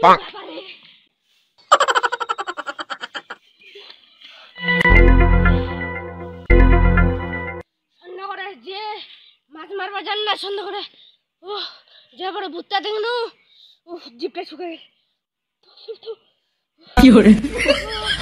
সন্ধ্যা করে যে মাছ মারবা জান না সন্ধ্যা করে ও যে বড় ভুট্টা দেখনু ও জিপটা শুকায় কি হরে